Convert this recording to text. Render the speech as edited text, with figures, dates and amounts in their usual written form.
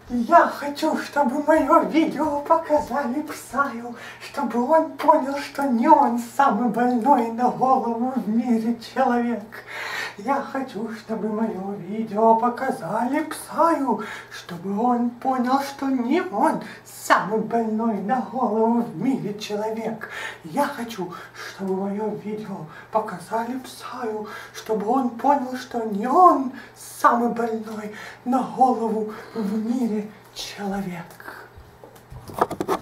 Я хочу, чтобы мое видео показали Псаю, чтобы он понял, что не он самый больной на голову в мире человек. Я хочу, чтобы мое видео показали Псаю, чтобы он понял, что не он самый больной на голову в мире человек. Я хочу, чтобы мое видео показали Псаю, чтобы он понял, что не он самый больной на голову в мире человек.